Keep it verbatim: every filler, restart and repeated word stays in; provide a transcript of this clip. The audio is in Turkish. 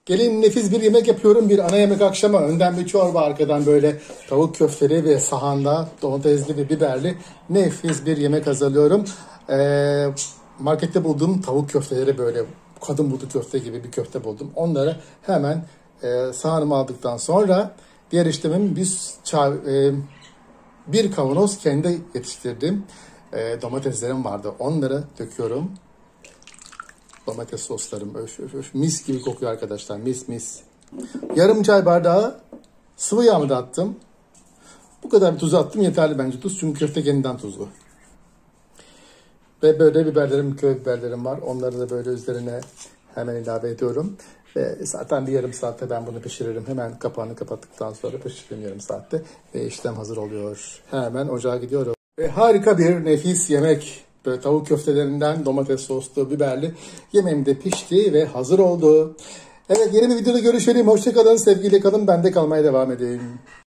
Gelin nefis bir yemek yapıyorum. Bir ana yemek akşama. Önden bir çorba, arkadan böyle tavuk köfteli ve sahanda domatesli ve biberli nefis bir yemek hazırlıyorum. Ee, markette bulduğum tavuk köfteleri, böyle kadın budu köfte gibi bir köfte buldum. Onları hemen e, sahanıma aldıktan sonra diğer işlemim bir, çay, e, bir kavanoz kendi yetiştirdiğim e, domateslerim vardı. Onları döküyorum. Domates soslarım öf, öf, öf. Mis gibi kokuyor arkadaşlar. Mis mis. Yarım çay bardağı sıvı yağımı da attım. Bu kadar tuzu attım, yeterli bence tuz. Çünkü köfte kendinden tuzlu. Ve böyle biberlerim, köy biberlerim var. Onları da böyle üzerine hemen ilave ediyorum. Ve zaten bir yarım saatte ben bunu pişiririm. Hemen kapağını kapattıktan sonra pişiririm yarım saatte. Ve işlem hazır oluyor. Hemen ocağa gidiyorum. Ve harika bir nefis yemek. Böyle tavuk köftelerinden domates soslu, biberli yemeğim de pişti ve hazır oldu. Evet, yeni bir videoda görüşelim. Hoşça kalın, sevgiyle kalın. Bende kalmaya devam edin.